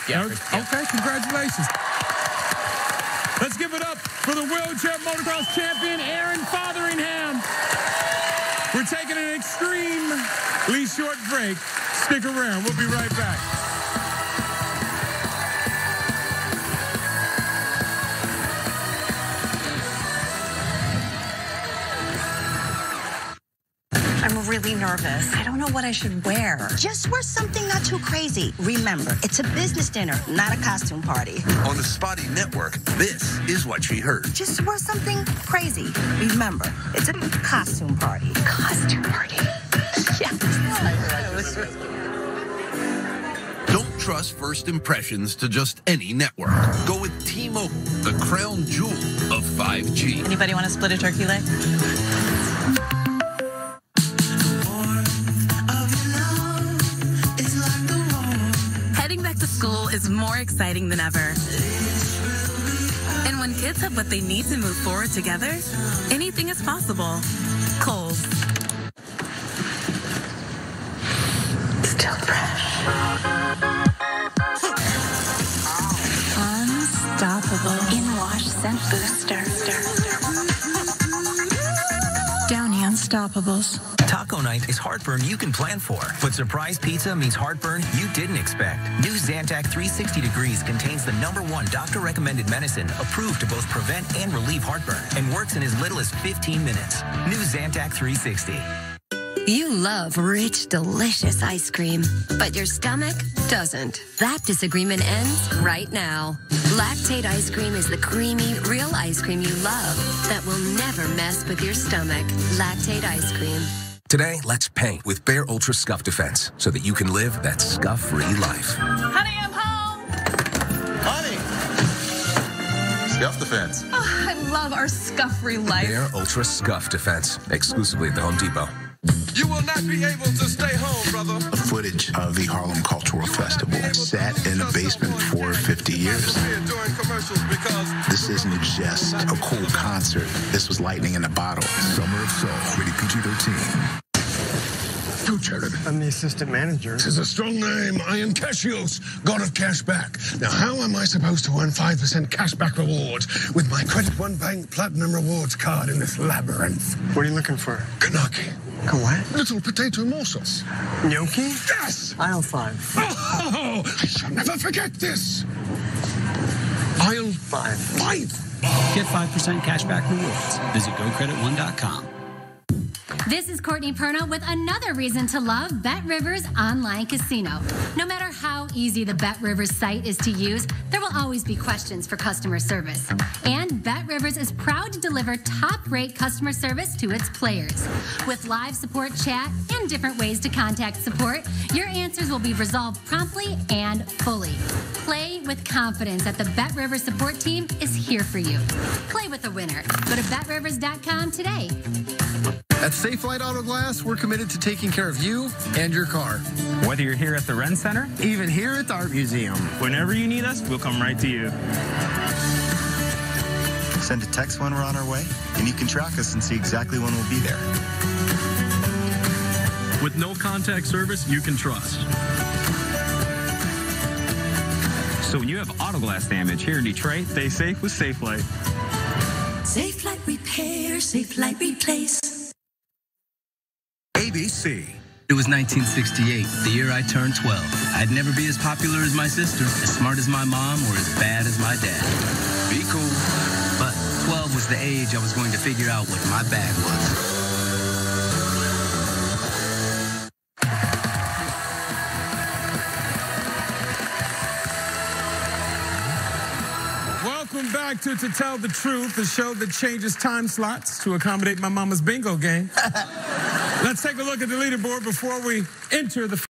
Yeah. Okay, congratulations. Let's give it up for the wheelchair motocross champion, Aaron Fotheringham. We're taking an extremely short break. Stick around. We'll be right back. I'm really nervous. I don't know what I should wear. Just wear something not too crazy. Remember, it's a business dinner, not a costume party. On the Spotty Network, this is what she heard. Just wear something crazy. Remember, it's a costume party. Costume party. Yes. Don't trust first impressions to just any network. Go with T-Mobile, the crown jewel of 5G. Anybody want to split a turkey leg? Heading back to school is more exciting than ever. And when kids have what they need to move forward together, anything is possible. Kohl's. Still fresh. Unstoppable. In-wash scent booster. Downy Unstoppables. Taco night is heartburn you can plan for, but surprise pizza means heartburn you didn't expect. New Zantac 360 Degrees contains the #1 doctor-recommended medicine approved to both prevent and relieve heartburn and works in as little as 15 minutes. New Zantac 360. You love rich, delicious ice cream, but your stomach doesn't. That disagreement ends right now. Lactate ice cream is the creamy, real ice cream you love that will never mess with your stomach. Lactate ice cream. Today, let's paint with Behr Ultra Scuff Defense so that you can live that scuff-free life. Honey, I'm home. Honey! Scuff Defense. Oh, I love our scuff-free life. Behr Ultra Scuff Defense, exclusively at the Home Depot. You will not be able to stay home, brother. Footage of the Harlem Cultural Festival sat in a basement for 50 years. This isn't just a cool concert. This was lightning in a bottle. Summer of Soul, rated PG-13. Coach Herod. I'm the assistant manager. This is a strong name. I am Cassius, god of cashback. Now, how am I supposed to earn 5% cashback rewards with my Credit One Bank Platinum Rewards card in this labyrinth? What are you looking for? Kanaki. A what? Little potato morsels. Gnocchi? Yes! Aisle 5. Oh, I shall never forget this. Aisle 5. 5. Get 5% cashback rewards. Visit GoCreditOne.com. This is Courtney Perna with another reason to love BetRivers Online Casino. No matter how easy the BetRivers site is to use, there will always be questions for customer service. And BetRivers is proud to deliver top-rate customer service to its players. With live support chat and different ways to contact support, your answers will be resolved promptly and fully. Play with confidence that the BetRivers support team is here for you. Play with a winner. Go to BetRivers.com today. At Safelite Auto Glass, we're committed to taking care of you and your car. Whether you're here at the Ren Center, even here at the Art Museum. Whenever you need us, we'll come right to you. Send a text when we're on our way, and you can track us and see exactly when we'll be there. With no contact service you can trust. So when you have auto glass damage here in Detroit, stay safe with Safelite. Safelite Repair, Safelite Replace. ABC. It was 1968, the year I turned 12. I'd never be as popular as my sister, as smart as my mom, or as bad as my dad. Be cool. But 12 was the age I was going to figure out what my bag was. Welcome back to Tell the Truth, the show that changes time slots to accommodate my mama's bingo game. Let's take a look at the leaderboard before we enter the